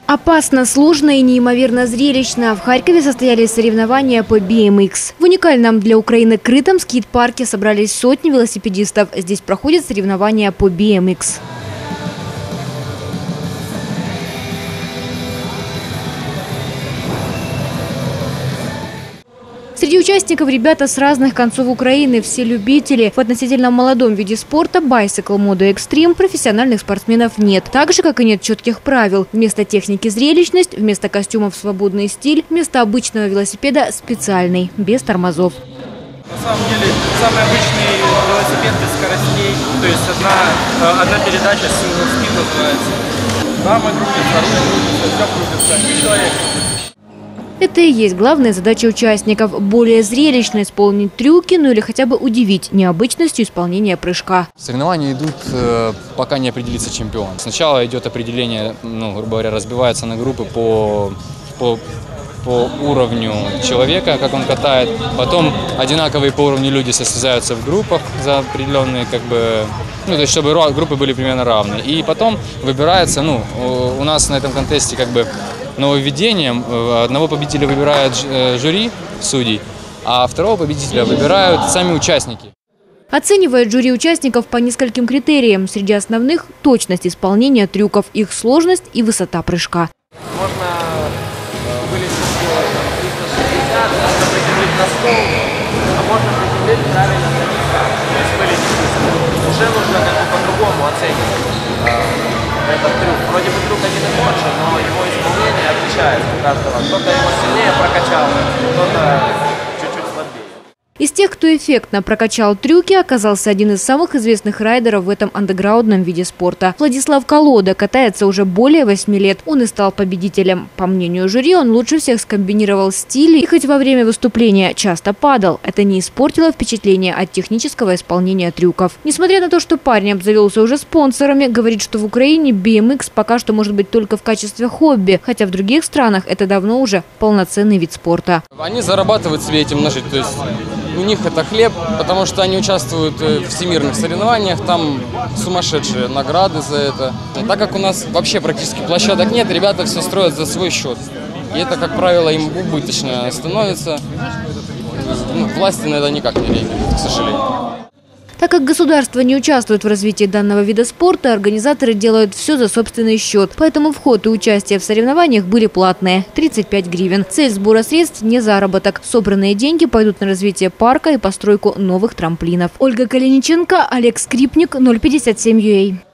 Опасно, сложно и неимоверно зрелищно. В Харькове состоялись соревнования по BMX. В уникальном для Украины крытом скейт-парке собрались сотни велосипедистов. Здесь проходят соревнования по BMX. Среди участников ребята с разных концов Украины, все любители. В относительно молодом виде спорта Bicycle Modo Extreme профессиональных спортсменов нет. Так же, как и нет четких правил. Вместо техники зрелищность, вместо костюмов свободный стиль, вместо обычного велосипеда специальный, без тормозов. На самом деле, самый обычный велосипед без скоростей, то есть одна передача, single speed называется. Рама крутится, руль крутится, все крутится, и человек крутится. Это и есть главная задача участников – более зрелищно исполнить трюки, ну или хотя бы удивить необычностью исполнения прыжка. Соревнования идут, пока не определится чемпион. Сначала идет определение, грубо говоря, разбивается на группы по уровню человека, как он катает. Потом одинаковые по уровню люди состязаются в группах за определенные, то есть чтобы группы были примерно равны. И потом выбирается, у нас на этом контесте нововведением одного победителя выбирает жюри судей, а второго победителя выбирают сами участники. Оценивает жюри участников по нескольким критериям. Среди основных – точность исполнения трюков, их сложность и высота прыжка. Можно вылезти с 360, можно приземлить на стол, а можно приземлить правильно на низко, то есть вылезти низко. Уже нужно по-другому оценивать этот трюк. Вроде бы трюк один и тот же, но его исполнение отличается у каждого. Кто-то его сильнее прокачал, кто-то чуть-чуть слабее. Из тех, кто эффектно прокачал трюки, оказался один из самых известных райдеров в этом андеграундном виде спорта. Владислав Колода катается уже более 8 лет. Он и стал победителем. По мнению жюри, он лучше всех скомбинировал стили и хоть во время выступления часто падал. Это не испортило впечатление от технического исполнения трюков. Несмотря на то, что парень обзавелся уже спонсорами, говорит, что в Украине BMX пока что может быть только в качестве хобби, хотя в других странах это давно уже полноценный вид спорта. Они зарабатывают себе этим на жизнь, то есть у них это хлеб, потому что они участвуют в всемирных соревнованиях, там сумасшедшие награды за это. Так как у нас вообще практически площадок нет, ребята все строят за свой счет. И это, как правило, им убыточно становится. Власти на это никак не реагируют, к сожалению. Так как государство не участвует в развитии данного вида спорта, организаторы делают все за собственный счет. Поэтому вход и участие в соревнованиях были платные – 35 гривен. Цель сбора средств – не заработок. Собранные деньги пойдут на развитие парка и постройку новых трамплинов. Ольга Калиниченко, Олег Скрипник, 057 UA.